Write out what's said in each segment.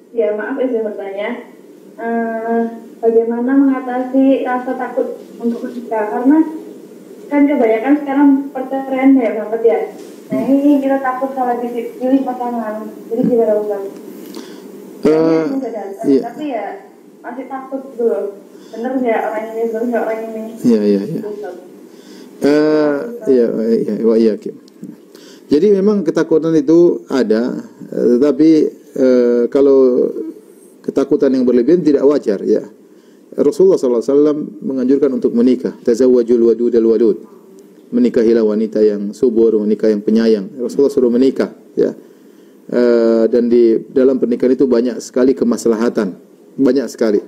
Ya, maaf izin bertanya. Bagaimana mengatasi rasa takut untuk menikah? Karena kan kebanyakan sekarang perceraian banyak banget ya. Nah ini kita takut salah pilih pasangan. Jadi gimana Ustaz? Iya. Tapi ya masih takut dulu. Bener nggak orang ini, bener nggak orang ini? Iya. Iya. Jadi memang ketakutan itu ada, tetapi kalau ketakutan yang berlebihan tidak wajar ya. Rasulullah SAW menganjurkan untuk menikah. Tazawwajul wadudal wadud. Menikahilah wanita yang subur, wanita yang penyayang. Rasulullah suruh menikah ya. Dan di dalam pernikahan itu banyak sekali kemaslahatan, banyak sekali.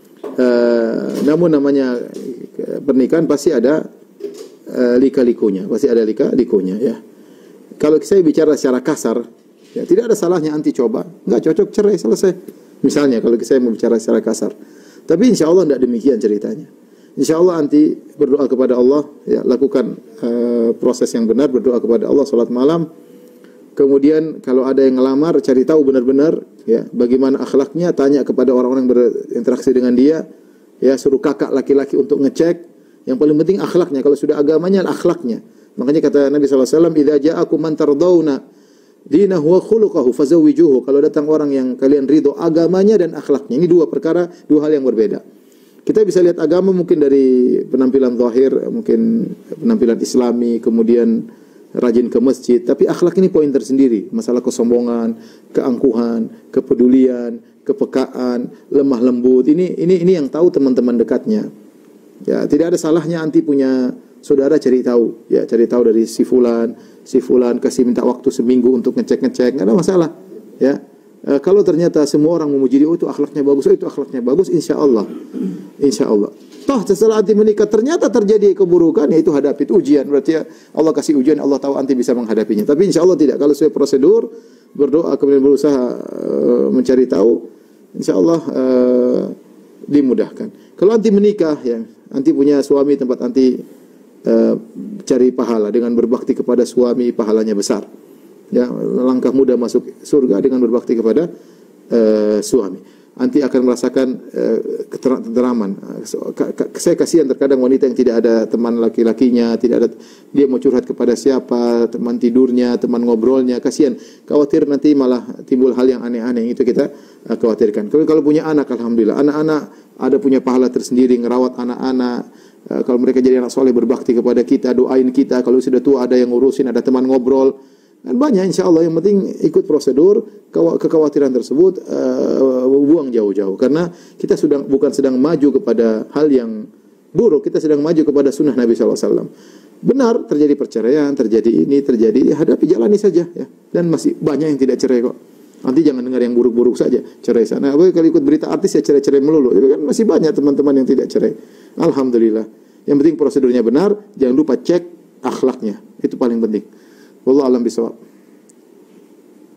Namun namanya pernikahan pasti ada lika-likunya, pasti ada lika-likunya ya. Kalau saya bicara secara kasar, ya tidak ada salahnya anti coba, nggak cocok cerai selesai. Misalnya kalau saya mau bicara secara kasar, tapi insya Allah tidak demikian ceritanya. Insya Allah anti berdoa kepada Allah, ya lakukan proses yang benar, berdoa kepada Allah, salat malam. Kemudian kalau ada yang ngelamar, cari tahu benar-benar ya bagaimana akhlaknya, tanya kepada orang-orang yang berinteraksi dengan dia, ya suruh kakak laki-laki untuk ngecek. Yang paling penting akhlaknya. Kalau sudah agamanya, akhlaknya. Makanya kata Nabi SAW, "Idza ja'akum man tardawna dinahu wa khuluquhu fazawwijuhu." Kalau datang orang yang kalian ridho agamanya dan akhlaknya. Ini dua perkara, dua hal yang berbeda. Kita bisa lihat agama mungkin dari penampilan zahir, mungkin penampilan Islami, kemudian rajin ke masjid, tapi akhlak ini poin tersendiri. Masalah kesombongan, keangkuhan, kepedulian, kepekaan, lemah lembut. Ini yang tahu teman-teman dekatnya. Ya, tidak ada salahnya anti punya saudara cari tahu. Ya, cari tahu dari si fulan kasih minta waktu seminggu untuk ngecek-ngecek, enggak ada masalah. Ya. Kalau ternyata semua orang memuji dia, oh itu akhlaknya bagus, insya Allah. Toh setelah anti menikah ternyata terjadi keburukan, ya itu hadapi, itu ujian. Berarti ya Allah kasih ujian, Allah tahu anti bisa menghadapinya. Tapi insya Allah tidak. Kalau sesuai prosedur, berdoa kemudian berusaha mencari tahu, insya Allah dimudahkan. Kalau anti menikah, ya anti punya suami, tempat anti cari pahala dengan berbakti kepada suami, pahalanya besar. Ya, langkah mudah masuk surga dengan berbakti kepada suami. Anti akan merasakan ketenteraman. Saya kasihan terkadang wanita yang tidak ada teman laki-lakinya, tidak ada, dia mau curhat kepada siapa, teman tidurnya, teman ngobrolnya, kasihan. Khawatir nanti malah timbul hal yang aneh-aneh, itu kita khawatirkan. Kalau punya anak, alhamdulillah, anak-anak ada punya pahala tersendiri, ngerawat anak-anak. Kalau mereka jadi anak soleh berbakti kepada kita, doain kita. Kalau sudah tua ada yang ngurusin, ada teman ngobrol. Dan banyak insya Allah, yang penting ikut prosedur. Kekhawatiran tersebut buang jauh-jauh, karena kita bukan sedang maju kepada hal yang buruk, kita sedang maju kepada sunnah Nabi SAW. Benar terjadi perceraian, terjadi hadapi, jalani saja ya. Dan masih banyak yang tidak cerai kok. Nanti jangan dengar yang buruk-buruk saja, cerai sana. Kalau ikut berita artis ya cerai-cerai melulu. Itu kan masih banyak teman-teman yang tidak cerai. Alhamdulillah. Yang penting prosedurnya benar, jangan lupa cek akhlaknya. Itu paling penting. Wallahu a'lam bishawab.